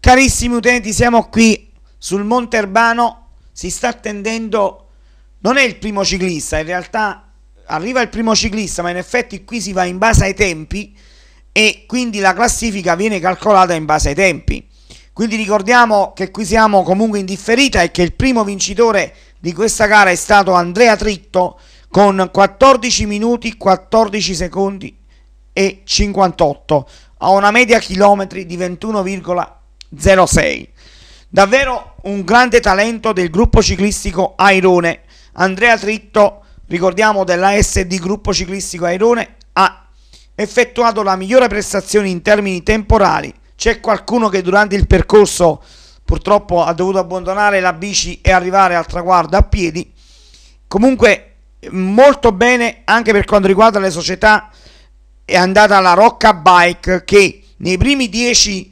Carissimi utenti, siamo qui sul Monte Albano, si sta attendendo, non è il primo ciclista, in realtà arriva il primo ciclista, ma in effetti qui si va in base ai tempi e quindi la classifica viene calcolata in base ai tempi. Quindi ricordiamo che qui siamo comunque in differita e che il primo vincitore di questa gara è stato Andrea Tritto con 14 minuti, 14 secondi e 58 a una media chilometri di 21,06. Davvero un grande talento del gruppo ciclistico Airone. Andrea Tritto, ricordiamo della SD Gruppo Ciclistico Airone, ha effettuato la migliore prestazione in termini temporali. C'è qualcuno che durante il percorso purtroppo ha dovuto abbandonare la bici e arrivare al traguardo a piedi. Comunque molto bene anche per quanto riguarda le società. È andata la Rocca Bike, che nelle prime 10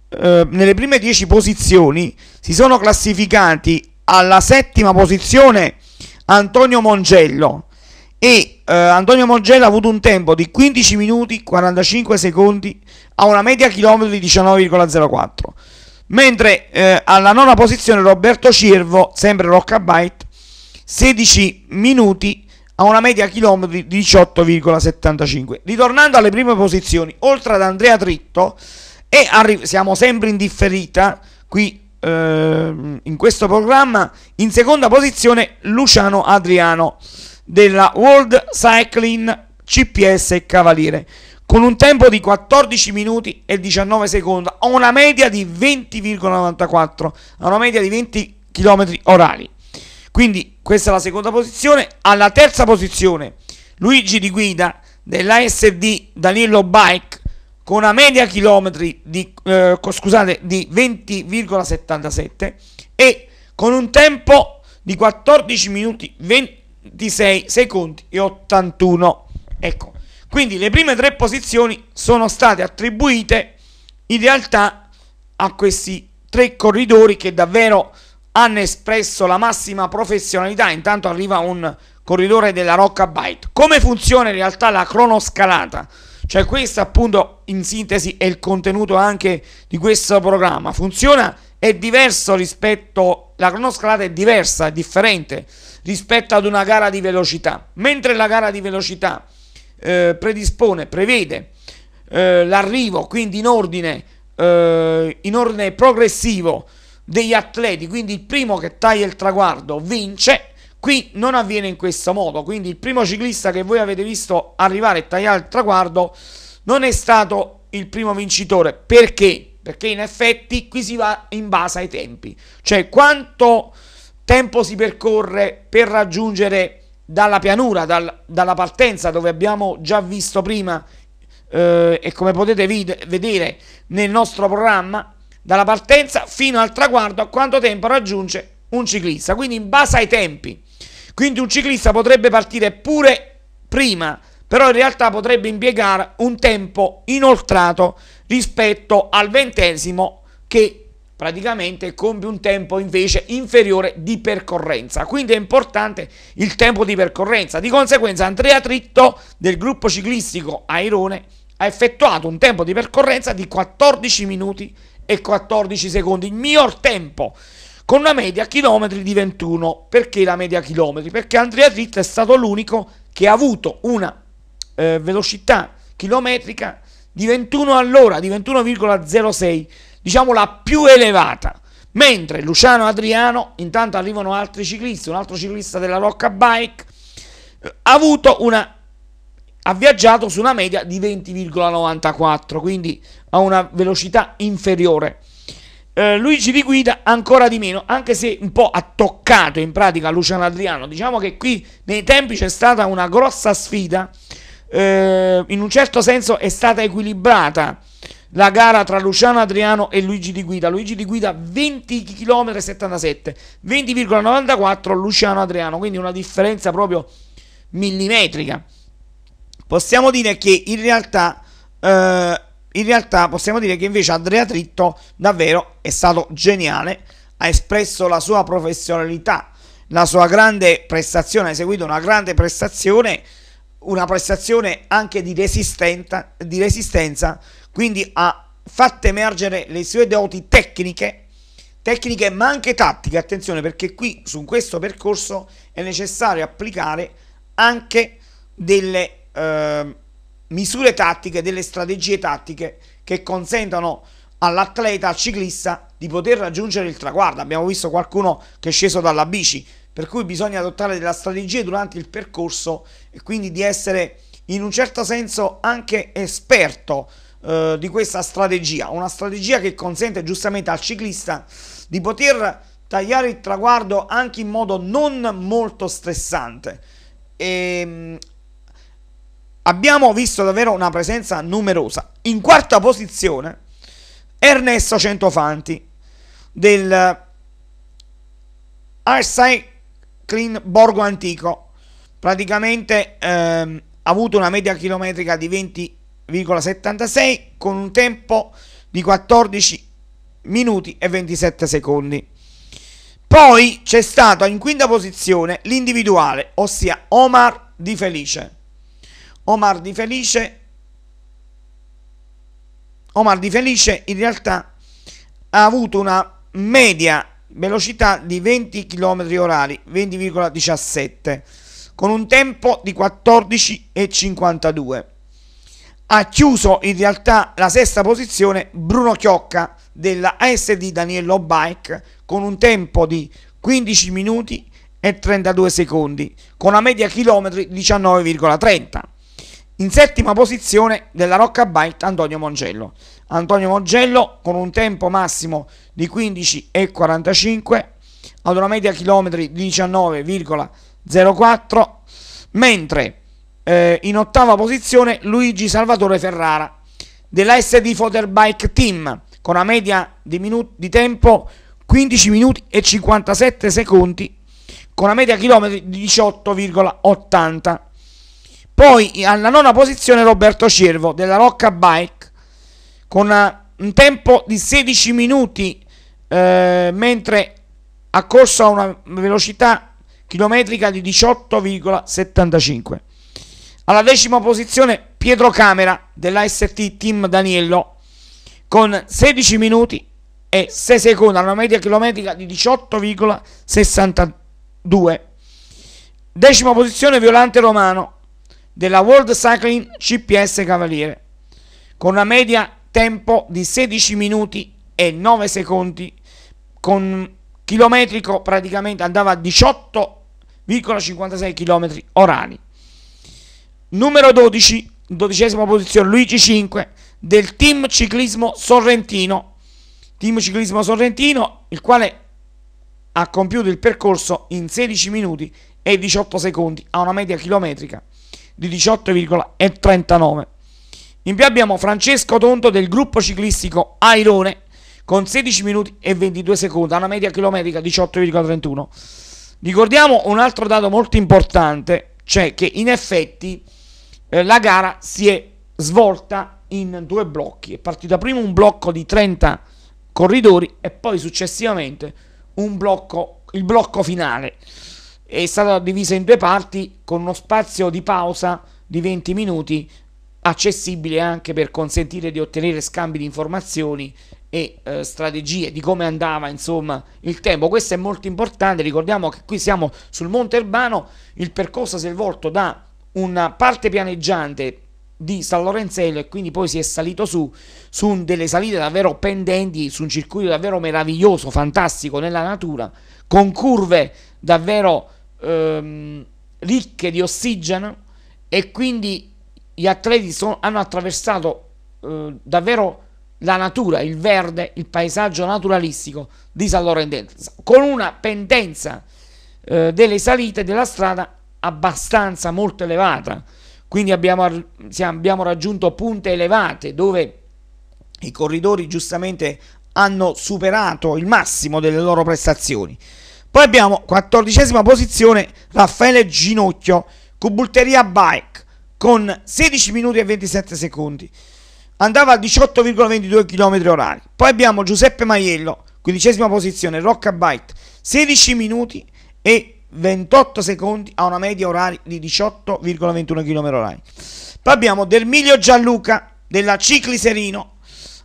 posizioni si sono classificati alla settima posizione Antonio Mongello e Antonio Mongello ha avuto un tempo di 15 minuti 45 secondi a una media chilometri di 19,04, mentre alla nona posizione Roberto Ciervo, sempre Rocca Bike, 16 minuti a una media chilometri di 18,75. Ritornando alle prime posizioni, oltre ad Andrea Tritto, siamo sempre in differita qui in questo programma, in seconda posizione Luciano Adriano della World Cycling CPS Cavaliere con un tempo di 14 minuti e 19 secondi a una media di 20,94, a una media di 20 km orari. Quindi questa è la seconda posizione. Alla terza posizione Luigi Di Guida dell'ASD Danilo Bike con una media chilometri di 20,77 e con un tempo di 14 minuti 26 secondi e 81. Ecco, quindi le prime tre posizioni sono state attribuite in realtà a questi tre corridori che davvero hanno espresso la massima professionalità. Intanto arriva un corridore della Rocca Bike. Come funziona in realtà la cronoscalata? Cioè questo appunto in sintesi è il contenuto anche di questo programma. Funziona, è diverso rispetto, la cronoscalata è diversa, è differente rispetto ad una gara di velocità. Mentre la gara di velocità prevede l'arrivo quindi in ordine progressivo degli atleti, quindi il primo che taglia il traguardo vince. Qui non avviene in questo modo, quindi il primo ciclista che voi avete visto arrivare e tagliare il traguardo non è stato il primo vincitore. Perché? Perché in effetti qui si va in base ai tempi, cioè quanto tempo si percorre per raggiungere dalla pianura, dalla partenza, dove abbiamo già visto prima e come potete vedere nel nostro programma, dalla partenza fino al traguardo, a quanto tempo raggiunge un ciclista, quindi in base ai tempi. Quindi un ciclista potrebbe partire pure prima, però in realtà potrebbe impiegare un tempo inoltrato rispetto al 20° che praticamente compie un tempo invece inferiore di percorrenza. Quindi è importante il tempo di percorrenza. Di conseguenza Andrea Tritto del gruppo ciclistico Airone ha effettuato un tempo di percorrenza di 14 minuti e 14 secondi, il miglior tempo, con una media chilometri di 21. Perché la media chilometri? Perché Andrea Tritto è stato l'unico che ha avuto una velocità chilometrica di 21 all'ora, di 21,06, diciamo la più elevata. Mentre Luciano Adriano, intanto arrivano altri ciclisti, un altro ciclista della Rocca Bike, ha viaggiato su una media di 20,94, quindi a una velocità inferiore. Luigi Di Guida ancora di meno, anche se un po' ha toccato in pratica Luciano Adriano. Diciamo che qui nei tempi c'è stata una grossa sfida, in un certo senso è stata equilibrata la gara tra Luciano Adriano e Luigi Di Guida. Luigi Di Guida 20,77 km, 20,94 Luciano Adriano, quindi una differenza proprio millimetrica. Possiamo dire che in realtà possiamo dire che invece Andrea Tritto davvero è stato geniale, ha espresso la sua professionalità, la sua grande prestazione, ha eseguito una grande prestazione, una prestazione anche di resistenza, quindi ha fatto emergere le sue doti tecniche ma anche tattiche. Attenzione, perché qui su questo percorso è necessario applicare anche delle misure tattiche, delle strategie tattiche che consentano all'atleta, al ciclista, di poter raggiungere il traguardo. Abbiamo visto qualcuno che è sceso dalla bici, per cui bisogna adottare delle strategie durante il percorso e quindi di essere in un certo senso anche esperto di questa strategia, una strategia che consente giustamente al ciclista di poter tagliare il traguardo anche in modo non molto stressante. Abbiamo visto davvero una presenza numerosa. In quarta posizione Ernesto Centofanti del Cycling Borgo Antico, praticamente ha avuto una media chilometrica di 20,76 con un tempo di 14 minuti e 27 secondi. Poi c'è stato in quinta posizione l'individuale, ossia Omar Di Felice. Omar Di Felice in realtà ha avuto una media velocità di 20 km orari, 20,17, con un tempo di 14,52. Ha chiuso in realtà la sesta posizione Bruno Chiocca della ASD Daniello Bike con un tempo di 15 minuti e 32 secondi, con una media chilometri 19,30. In settima posizione della Rocca Bike Antonio Mongello con un tempo massimo di 15,45 ad una media chilometri di 19,04, mentre in ottava posizione Luigi Salvatore Ferrara della SD Foterbike Team con una media di tempo 15 minuti e 57 secondi con una media chilometri di 18,80. Poi alla nona posizione Roberto Cervo della Rocca Bike con un tempo di 16 minuti mentre ha corso a una velocità chilometrica di 18,75. Alla decima posizione Pietro Camera dell'AST Team Daniello con 16 minuti e 6 secondi a una media chilometrica di 18,62. Decima posizione Violante Romano della World Cycling CPS Cavaliere con una media tempo di 16 minuti e 9 secondi, con chilometrico praticamente andava a 18,56 km orari. Numero 12, dodicesima posizione Luigi 5 del Team Ciclismo Sorrentino, il quale ha compiuto il percorso in 16 minuti e 18 secondi a una media chilometrica di 18,39. In più abbiamo Francesco Tonto del gruppo ciclistico Airone con 16 minuti e 22 secondi a una media chilometrica di 18,31. Ricordiamo un altro dato molto importante, cioè che in effetti la gara si è svolta in due blocchi. È partita prima un blocco di 30 corridori e poi successivamente il blocco finale. È stata divisa in due parti con uno spazio di pausa di 20 minuti, accessibile anche per consentire di ottenere scambi di informazioni e strategie di come andava insomma il tempo. Questo è molto importante. Ricordiamo che qui siamo sul Monte Urbano, il percorso si è svolto da una parte pianeggiante di San Lorenzello e quindi poi si è salito su delle salite davvero pendenti, su un circuito davvero meraviglioso, fantastico nella natura, con curve davvero ricche di ossigeno, e quindi gli atleti hanno attraversato davvero la natura, il verde, il paesaggio naturalistico di San Lorenzello, con una pendenza delle salite della strada abbastanza molto elevata. Quindi abbiamo raggiunto punte elevate dove i corridori giustamente hanno superato il massimo delle loro prestazioni. Poi abbiamo 14ª posizione Raffaele Ginocchio, Cubulteria Bike con 16 minuti e 27 secondi, andava a 18,22 km orari. Poi abbiamo Giuseppe Maiello, 15ª posizione Rocca Bike, 16 minuti e 28 secondi a una media oraria di 18,21 km orari. Poi abbiamo Dermilio Gianluca della Cicli Serino,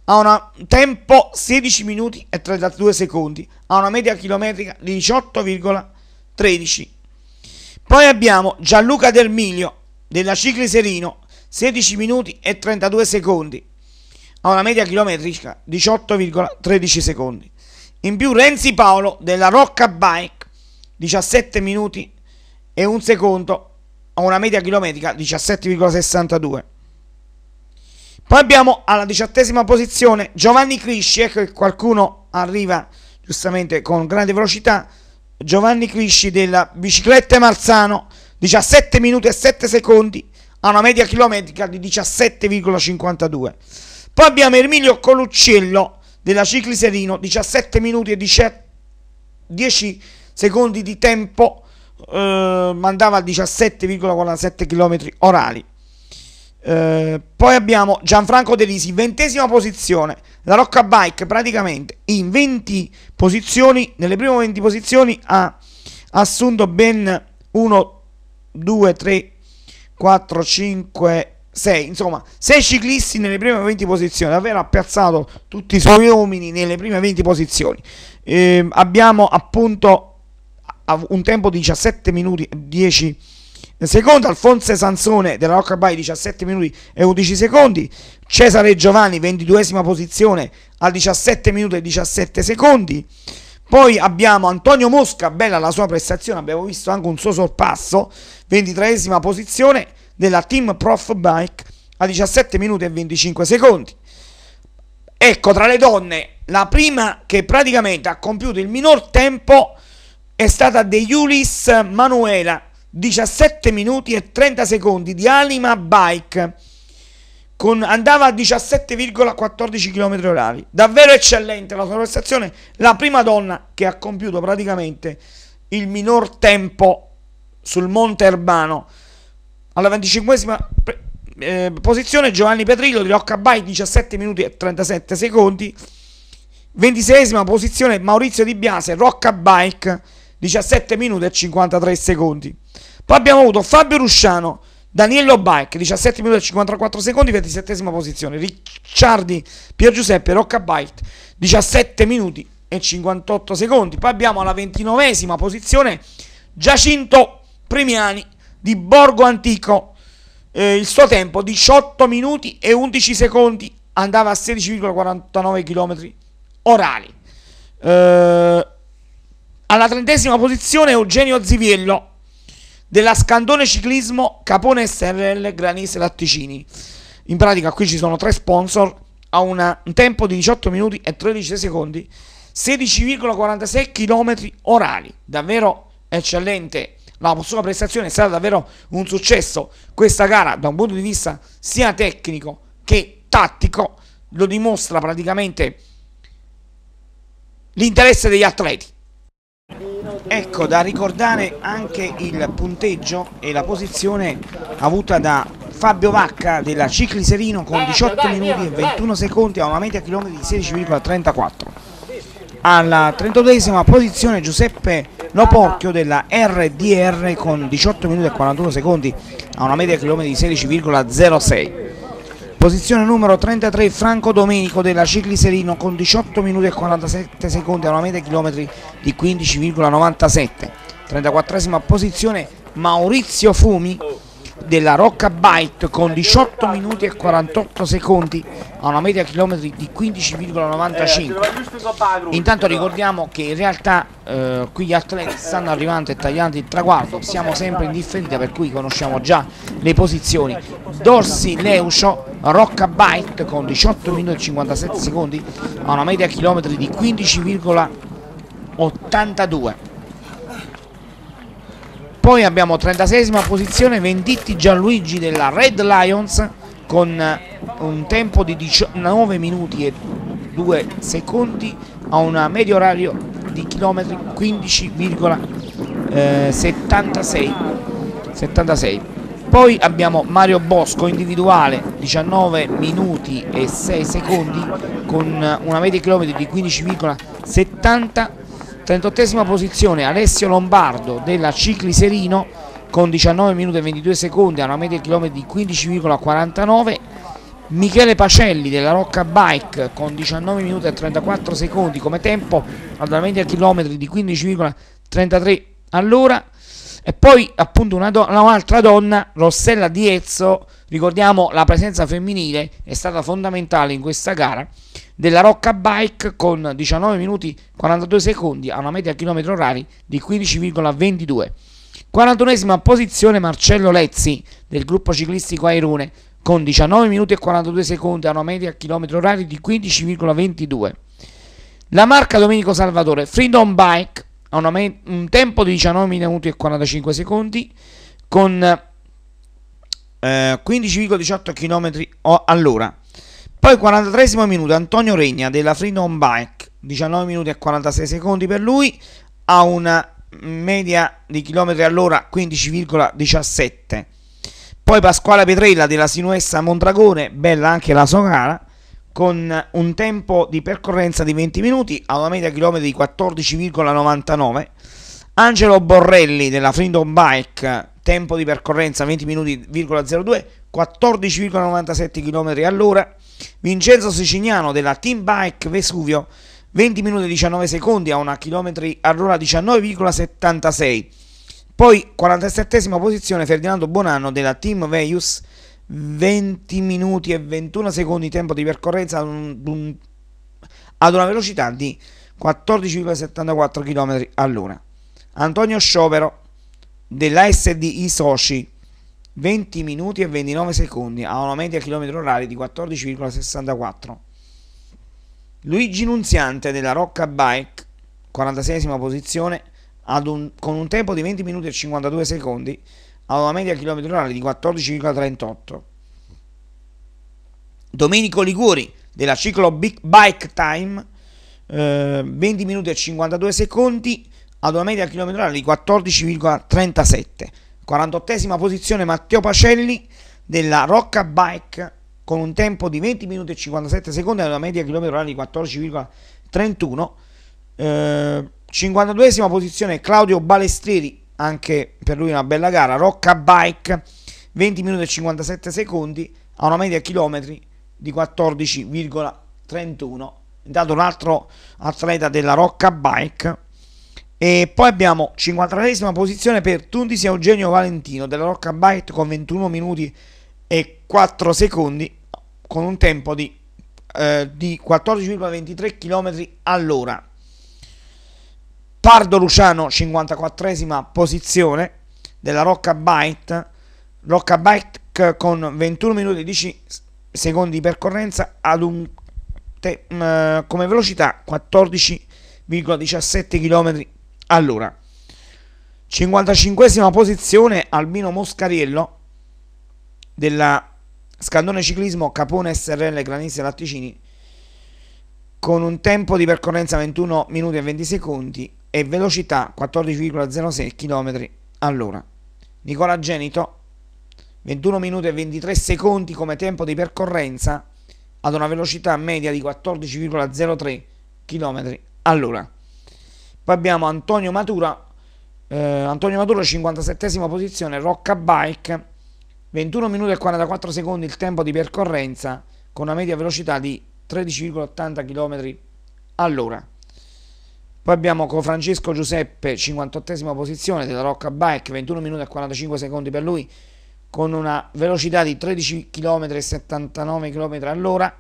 ha un tempo 16 minuti e 32 secondi, ha una media chilometrica di 18,13. Poi abbiamo Gianluca Del Miglio della Cicli Serino, 16 minuti e 32 secondi, ha una media chilometrica di 18,13 secondi. In più Renzi Paolo della Rocca Bike, 17 minuti e 1 secondo, ha una media chilometrica di 17,62. Poi abbiamo alla 18ª posizione Giovanni Crisci, ecco che qualcuno arriva giustamente con grande velocità, Giovanni Crisci della Biciclette Marzano, 17 minuti e 7 secondi, ha una media chilometrica di 17,52. Poi abbiamo Emilio Coluccello della Cicli Serino, 17 minuti e 10 secondi di tempo, mandava a 17,47 km orari. Poi abbiamo Gianfranco De Risi, 20ª posizione. La Rocca Bike praticamente in 20 posizioni, nelle prime 20 posizioni ha assunto ben 1, 2, 3, 4, 5, 6, insomma 6 ciclisti nelle prime 20 posizioni, davvero ha piazzato tutti i suoi uomini nelle prime 20 posizioni. Abbiamo appunto un tempo di 17 minuti e 10 secondi, Alfonso Sansone della Rocca Bike 17 minuti e 11 secondi, Cesare Giovanni 22ª posizione a 17 minuti e 17 secondi. Poi abbiamo Antonio Mosca, bella la sua prestazione, abbiamo visto anche un suo sorpasso, 23ª posizione della Team Prof Bike a 17 minuti e 25 secondi. Ecco, tra le donne la prima che praticamente ha compiuto il minor tempo è stata De Iulis Manuela, 17 minuti e 30 secondi di Anima Bike, andava a 17,14 km orari, davvero eccellente la sua prestazione, la prima donna che ha compiuto praticamente il minor tempo sul Monte Erbano. Alla 25ª posizione Giovanni Petrillo di Rocca Bike, 17 minuti e 37 secondi. 26ª posizione Maurizio Di Biase, Rocca Bike, 17 minuti e 53 secondi. Poi abbiamo avuto Fabio Rusciano, Daniello Bike, 17 minuti e 54 secondi, 27ª posizione. Ricciardi Pier Giuseppe, Rocca Bike, 17 minuti e 58 secondi. Poi abbiamo alla 29ª posizione Giacinto Premiani di Borgo Antico, il suo tempo 18 minuti e 11 secondi, andava a 16,49 km orari. Alla 30ª posizione Eugenio Ziviello della Scandone Ciclismo Capone SRL Granese Latticini. In pratica qui ci sono 3 sponsor, ha un tempo di 18 minuti e 13 secondi, 16,46 km orari, davvero eccellente. La sua prestazione è stata davvero un successo. Questa gara da un punto di vista sia tecnico che tattico lo dimostra praticamente l'interesse degli atleti. Ecco, da ricordare anche il punteggio e la posizione avuta da Fabio Vacca della Cicli Serino con 18 minuti e 21 secondi a una media chilometri di 16,34. Alla 32ª posizione Giuseppe Loporchio della RDR con 18 minuti e 41 secondi a una media chilometri di 16,06. Posizione numero 33 Franco Domenico della Cicli Serino con 18 minuti e 47 secondi a una media chilometri di 15,97. 34ª posizione Maurizio Fumi della Rocca Bike con 18 minuti e 48 secondi a una media chilometri di 15,95. Intanto ricordiamo che in realtà qui gli atleti stanno arrivando e tagliando il traguardo, siamo sempre in differita, per cui conosciamo già le posizioni. Dorsi Leucio Rocca Bike con 18 minuti e 57 secondi a una media chilometri di 15,82. Poi abbiamo 36ª posizione Venditti Gianluigi della Red Lions con un tempo di 19 minuti e 2 secondi a un medio orario di chilometri 15,76. Poi abbiamo Mario Bosco individuale 19 minuti e 6 secondi con una media chilometri di 15,70. 38ª posizione Alessio Lombardo della Cicli Serino con 19 minuti e 22 secondi a una media chilometri di 15,49. Michele Pacelli della Rocca Bike con 19 minuti e 34 secondi come tempo ad una media chilometri di 15,33 all'ora. E poi appunto un'altra donna, Rossella Diezzo, ricordiamo la presenza femminile è stata fondamentale in questa gara, della Rocca Bike con 19 minuti e 42 secondi a una media chilometri orari di 15,22. 41esima posizione Marcello Lezzi del gruppo ciclistico Airone con 19 minuti e 42 secondi a una media chilometri orari di 15,22. La marca Domenico Salvatore Freedom Bike ha un tempo di 19 minuti e 45 secondi con 15,18 km all'ora. Poi 43esimo minuto Antonio Regna della Freedom Bike, 19 minuti e 46 secondi per lui, ha una media di chilometri all'ora 15,17. Poi Pasquale Petrella della Sinuessa Mondragone, bella anche la sua gara, con un tempo di percorrenza di 20 minuti a una media chilometri di 14,99. Angelo Borrelli della Freedom Bike, tempo di percorrenza 20 minuti,02, 14,97 km all'ora. Vincenzo Siciliano della Team Bike Vesuvio, 20 minuti e 19 secondi a una chilometri all'ora 19,76. Poi 47esima posizione Ferdinando Bonanno della Team Veius, 20 minuti e 21 secondi tempo di percorrenza ad una velocità di 14,74 km all'ora. Antonio Sciopero della SD Soci, 20 minuti e 29 secondi a una media chilometri orari di 14,64. Luigi Nunziante della Rocca Bike, 46esima posizione, con un tempo di 20 minuti e 52 secondi a una media chilometri orari di 14,38. Domenico Liguori della Ciclo Big Bike Time, 20 minuti e 52 secondi ad una media chilometri orari di 14,37. 48esima posizione Matteo Pacelli della Rocca Bike con un tempo di 20 minuti e 57 secondi ad una media chilometri orari di 14,31. 52esima posizione Claudio Balestrieri, anche per lui una bella gara, Rocca Bike, 20 minuti e 57 secondi a una media chilometri di 14,31. Intanto un altro atleta della Rocca Bike. E poi abbiamo 53esima posizione per Tundisi Eugenio Valentino della Rocca Bike con 21 minuti e 4 secondi con un tempo di 14,23 km all'ora. Pardo Luciano, 54esima posizione della Rocca Bike con 21 minuti e 10 secondi di percorrenza ad come velocità 14,17 km all'ora. 55esima posizione Albino Moscariello della Scandone Ciclismo Capone SRL Granizia Latticini con un tempo di percorrenza 21 minuti e 20 secondi e velocità 14,06 km all'ora. Nicola Genito, 21 minuti e 23 secondi come tempo di percorrenza ad una velocità media di 14,03 km all'ora. Poi abbiamo Antonio Matura, 57esima posizione, Rocca Bike, 21 minuti e 44 secondi il tempo di percorrenza con una media velocità di 13,80 km all'ora. Poi abbiamo Francesco Giuseppe, 58esima posizione della Rocca Bike, 21 minuti e 45 secondi per lui, con una velocità di 13 km e 79 km all'ora,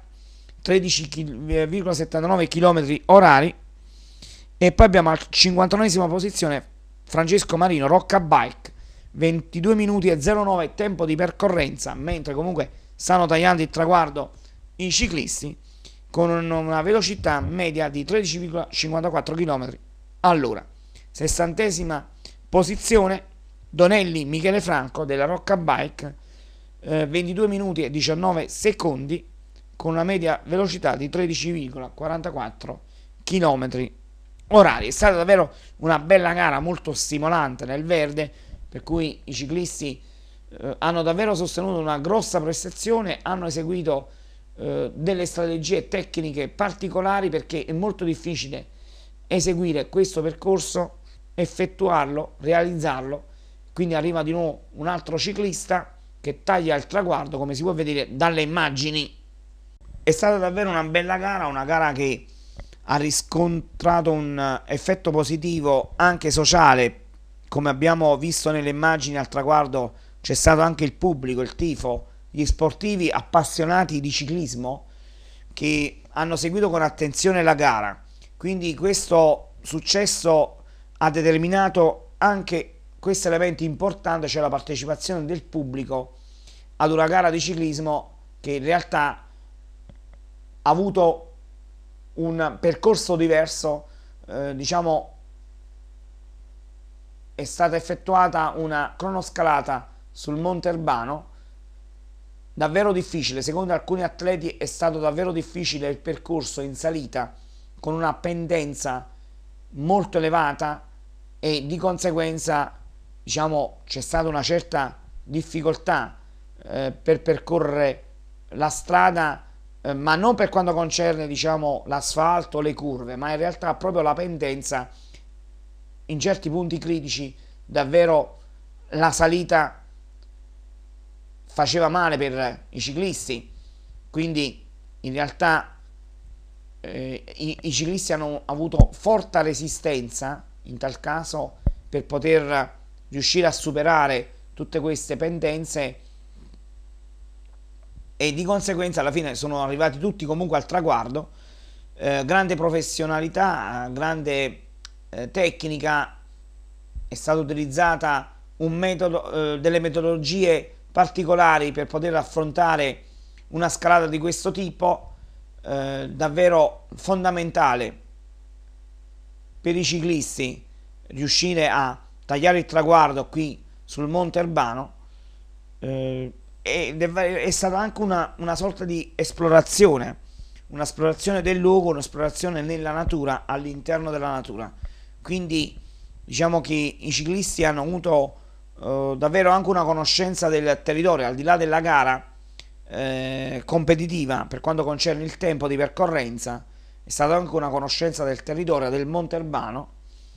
13,79 km orari. E poi abbiamo al 51esima posizione Francesco Marino, Rocca Bike, 22 minuti e 09 tempo di percorrenza, mentre comunque stanno tagliando il traguardo i ciclisti, con una velocità media di 13,54 km all'ora. 60esima posizione Donelli Michele Franco della Rocca Bike, 22 minuti e 19 secondi con una media velocità di 13,44 km orari. È stata davvero una bella gara, molto stimolante nel verde, per cui i ciclisti hanno davvero sostenuto una grossa prestazione, hanno eseguito delle strategie tecniche particolari, perché è molto difficile eseguire questo percorso, effettuarlo, realizzarlo. Quindi arriva di nuovo un altro ciclista che taglia il traguardo, come si può vedere dalle immagini. È stata davvero una gara che ha riscontrato un effetto positivo anche sociale, come abbiamo visto nelle immagini al traguardo c'è stato anche il pubblico, il tifo, gli sportivi appassionati di ciclismo che hanno seguito con attenzione la gara, quindi questo successo ha determinato anche questo elemento importante, cioè la partecipazione del pubblico ad una gara di ciclismo che in realtà ha avuto un percorso diverso, diciamo è stata effettuata una cronoscalata sul Monte Albano, davvero difficile, secondo alcuni atleti è stato davvero difficile il percorso in salita con una pendenza molto elevata e di conseguenza diciamo c'è stata una certa difficoltà per percorrere la strada, ma non per quanto concerne diciamo l'asfalto, le curve, ma in realtà proprio la pendenza in certi punti critici davvero la salita faceva male per i ciclisti, quindi in realtà i ciclisti hanno avuto forte resistenza in tal caso per poter riuscire a superare tutte queste pendenze e di conseguenza alla fine sono arrivati tutti comunque al traguardo. Grande professionalità, grande tecnica, è stata utilizzata un metodo, delle metodologie particolari per poter affrontare una scalata di questo tipo, davvero fondamentale per i ciclisti riuscire a tagliare il traguardo qui sul Monte Albano, ed è stata anche una sorta di esplorazione, un'esplorazione del luogo, un'esplorazione nella natura, all'interno della natura. Quindi diciamo che i ciclisti hanno avuto davvero anche una conoscenza del territorio, al di là della gara competitiva per quanto concerne il tempo di percorrenza, è stata anche una conoscenza del territorio del Monte Albano,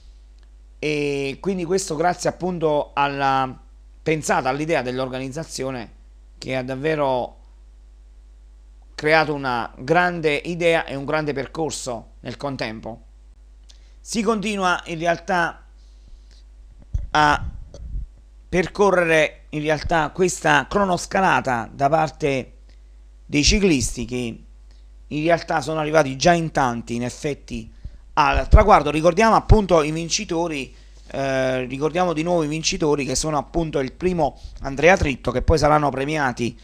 e quindi questo grazie appunto alla pensata, all'idea dell'organizzazione che ha davvero creato una grande idea e un grande percorso nel contempo. Si continua in realtà a percorrere in realtà questa cronoscalata da parte dei ciclisti che in realtà sono arrivati già in tanti in effetti al traguardo. Ricordiamo appunto i vincitori, ricordiamo di nuovo i vincitori che sono appunto il primo Andrea Tritto, che poi saranno premiati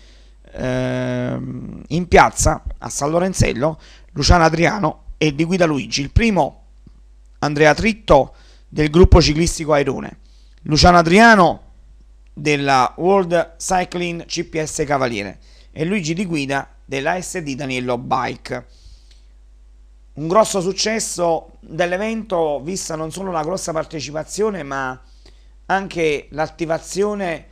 in piazza a San Lorenzello, Luciano Adriano e Di Guida Luigi. Il primo Andrea Tritto del gruppo ciclistico Airone, Luciano Adriano della World Cycling CPS Cavaliere e Luigi Di Guida della SD Daniello Bike. Un grosso successo dell'evento, vista non solo la grossa partecipazione ma anche l'attivazione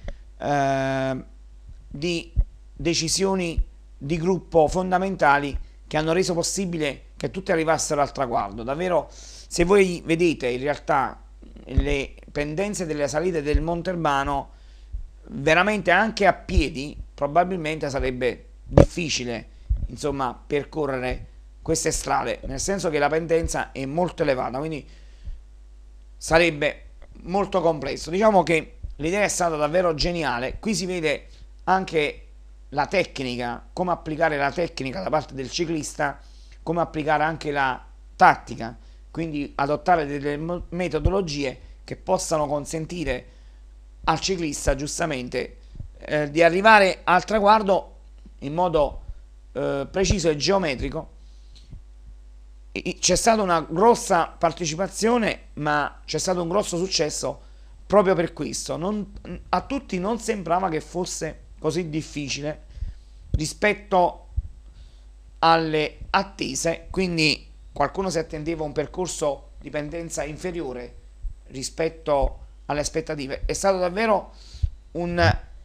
di decisioni di gruppo fondamentali che hanno reso possibile che tutti arrivassero al traguardo. Davvero, se voi vedete in realtà le pendenze delle salite del Monte Albano, veramente anche a piedi probabilmente sarebbe difficile insomma percorrere queste strade, nel senso che la pendenza è molto elevata, quindi sarebbe molto complesso. Diciamo che l'idea è stata davvero geniale. Qui si vede anche la tecnica, come applicare la tecnica da parte del ciclista, come applicare anche la tattica, quindi adottare delle metodologie che possano consentire al ciclista giustamente di arrivare al traguardo in modo preciso e geometrico. C'è stata una grossa partecipazione, ma c'è stato un grosso successo proprio per questo. A tutti non sembrava che fosse così difficile rispetto alle attese, quindi qualcuno si attendeva un percorso di pendenza inferiore rispetto alle aspettative. È stato davvero un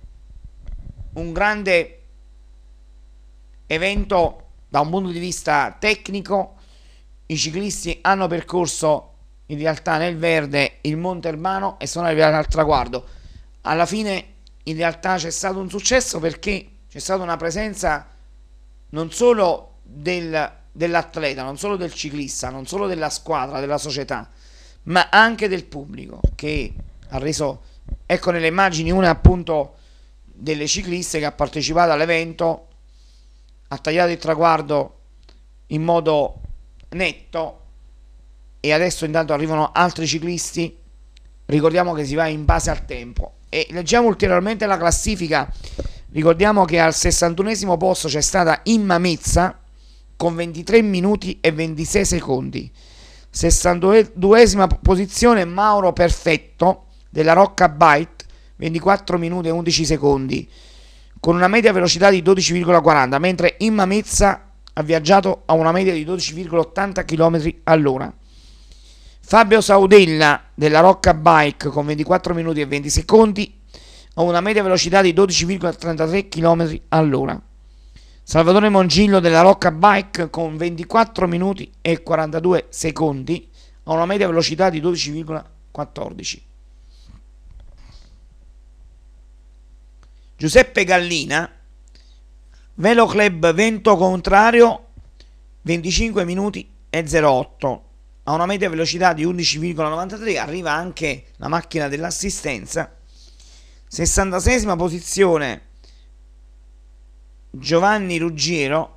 grande evento da un punto di vista tecnico. I ciclisti hanno percorso in realtà nel verde il Monte Albano e sono arrivati al traguardo. Alla fine in realtà c'è stato un successo perché c'è stata una presenza non solo dell'atleta, non solo del ciclista, non solo della squadra, della società, ma anche del pubblico, che ha reso, ecco nelle immagini una appunto delle cicliste che ha partecipato all'evento, ha tagliato il traguardo in modo netto, e adesso intanto arrivano altri ciclisti. Ricordiamo che si va in base al tempo e leggiamo ulteriormente la classifica. Ricordiamo che al 61esimo posto c'è stata Imma Mezza con 23 minuti e 26 secondi. 62esima posizione Mauro Perfetto della Rocca Bike, 24 minuti e 11 secondi, con una media velocità di 12,40, mentre Imma Mezza ha viaggiato a una media di 12,80 km all'ora. Fabio Saudella della Rocca Bike con 24 minuti e 20 secondi a una media velocità di 12,33 km all'ora. Salvatore Mongillo della Rocca Bike con 24 minuti e 42 secondi a una media velocità di 12,14. Giuseppe Gallina, Velo Club Vento Contrario, 25 minuti e 08 a una media velocità di 11,93. Arriva anche la macchina dell'assistenza. 66esima posizione Giovanni Ruggieri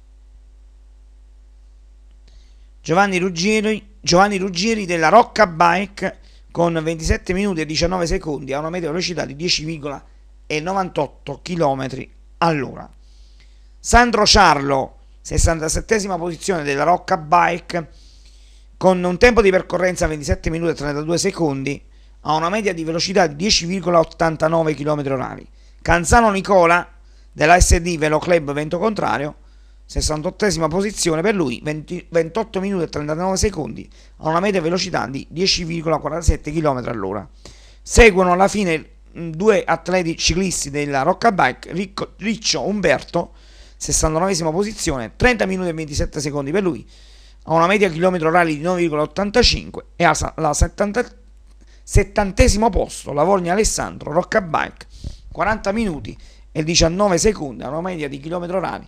della Rocca Bike con 27 minuti e 19 secondi a una media velocità di 10,98 km all'ora. Sandro Ciarlo, 67esima posizione della Rocca Bike con un tempo di percorrenza 27 minuti e 32 secondi a una media di velocità di 10,89 km orari. Canzano Nicola della SD Velo Club Vento Contrario, 68esima posizione per lui, 28 minuti e 39 secondi a una media velocità di 10,47 km all'ora. Seguono alla fine due atleti ciclisti della Rocca Bike, Riccio Umberto, 69esima posizione, 30 minuti e 27 secondi per lui a una media chilometri orari di 9,85, e alla 70esimo posto Lavorgna Alessandro Rocca Bike, 40 minuti e 19 secondi a una media di chilometri orari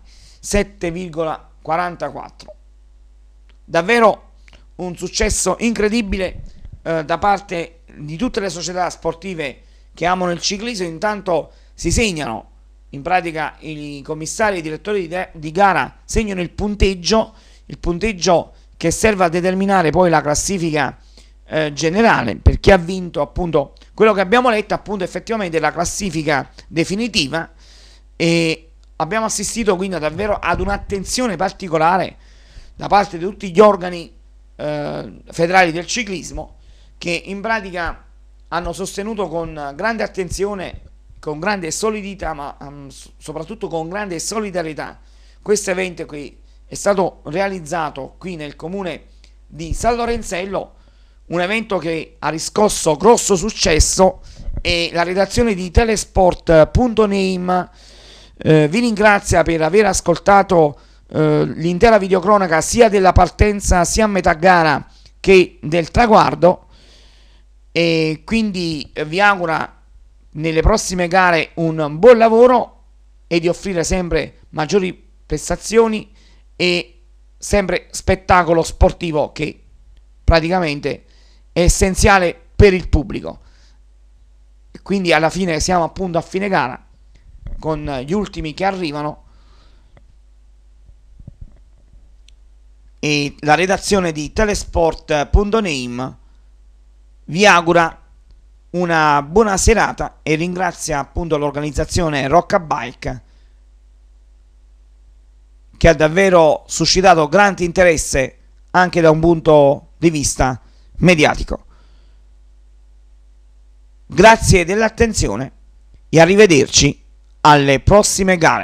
7,44. Davvero un successo incredibile da parte di tutte le società sportive che amano il ciclismo. Intanto si segnano, in pratica i commissari e i direttori di gara segnano il punteggio che serve a determinare poi la classifica generale, per chi ha vinto. Appunto quello che abbiamo letto appunto effettivamente la classifica definitiva, e abbiamo assistito quindi davvero ad un'attenzione particolare da parte di tutti gli organi federali del ciclismo, che in pratica hanno sostenuto con grande attenzione, con grande solidità, ma soprattutto con grande solidarietà questo evento qui. È stato realizzato qui nel comune di San Lorenzello, un evento che ha riscosso grosso successo, e la redazione di Telesport.name vi ringrazia per aver ascoltato l'intera videocronaca sia della partenza sia a metà gara che del traguardo, e quindi vi augura nelle prossime gare un buon lavoro e di offrire sempre maggiori prestazioni e sempre spettacolo sportivo, che praticamente è essenziale per il pubblico. Quindi alla fine siamo appunto a fine gara con gli ultimi che arrivano, e la redazione di Telesport.name vi augura una buona serata e ringrazia appunto l'organizzazione Rocca Bike, che ha davvero suscitato grande interesse anche da un punto di vista mediatico. Grazie dell'attenzione e arrivederci alle prossime gare.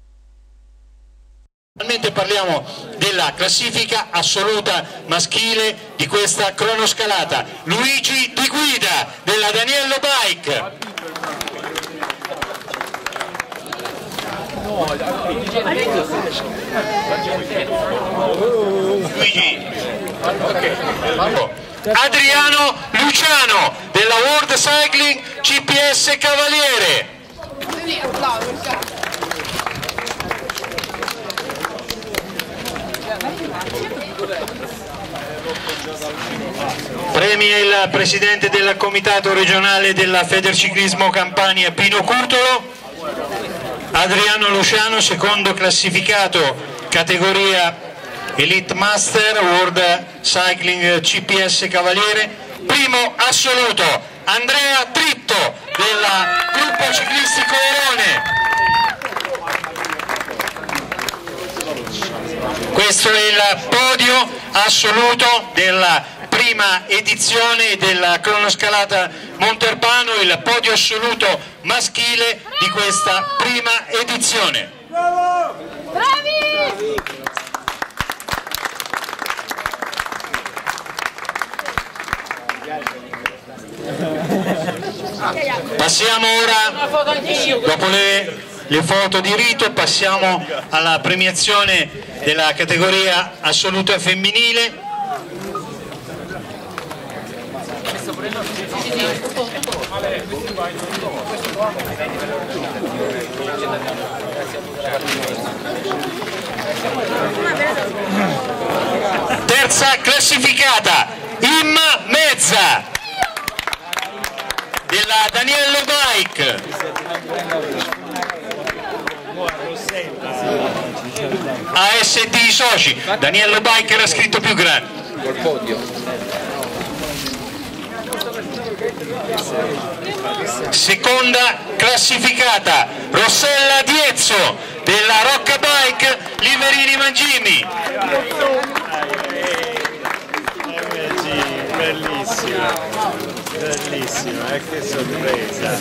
Finalmente parliamo della classifica assoluta maschile di questa cronoscalata. Luigi Di Guida della Daniello Bike. Luigi. Adriano Luciano della World Cycling GPS Cavaliere. Premia il presidente del comitato regionale della Federciclismo Campania Pino Curtolo, Adriano Luciano, secondo classificato categoria Elite Master World Cycling CPS Cavaliere, primo assoluto Andrea Tritto del gruppo ciclistico Orone. Questo è il podio assoluto della prima edizione della cronoscalata Monterpano, il podio assoluto maschile di questa prima edizione. Bravo! Bravi! Passiamo ora, dopo le foto di rito, passiamo alla premiazione della categoria assoluta femminile. Terza classificata Imma Mezza della Daniello Bike. ASD Soci, Daniello Bike era scritto più grande. Col podio. Seconda classificata Rossella Diezzo della Rocca Bike Liverini Mangimi. Bellissima, bellissima, che sorpresa.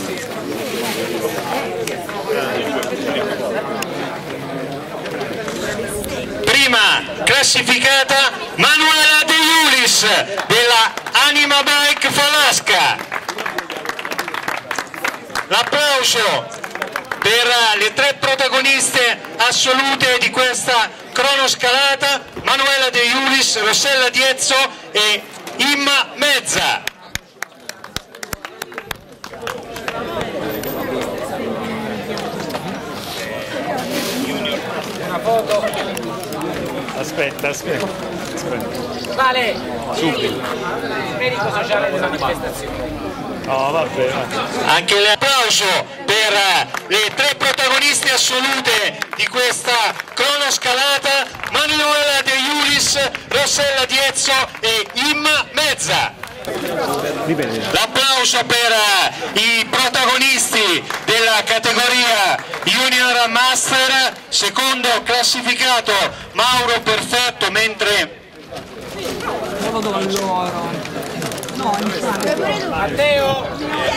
Prima classificata Manuela De Iulis della Anima Bike Falasca. L'applauso per le tre protagoniste assolute di questa cronoscalata, Manuela De Iulis, Rossella Diezzo e Imma Mezza. Una foto. Aspetta. Vale! Subito. Medico sociale della manifestazione. Oh, vabbè. Anche l'applauso per le tre protagoniste assolute di questa cronoscalata, Manuela De Iulis, Rossella Diezzo e Imma Mezza. L'applauso per i protagonisti della categoria Junior Master, secondo classificato Mauro Perfetto, mentre Matteo!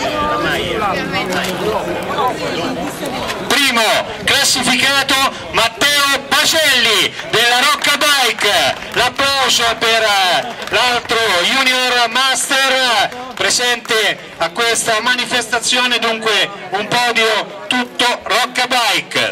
primo classificato Matteo Pacelli della Rocca Bike. L'applauso per l'altro Junior Master presente a questa manifestazione, dunque un podio tutto Rocca Bike.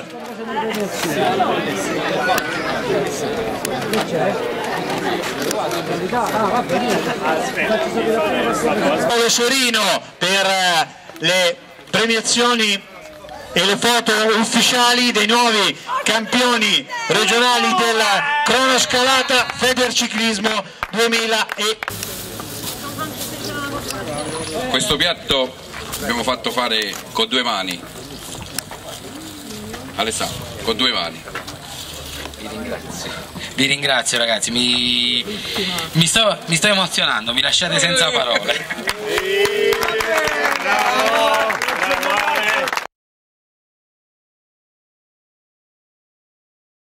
Paolo Sorino per le premiazioni e le foto ufficiali dei nuovi campioni regionali della cronoscalata Federciclismo 2000. Questo piatto l'abbiamo fatto fare con 2 mani. Alessandro, con 2 mani. Vi ringrazio ragazzi, mi sto emozionando, mi lasciate senza parole.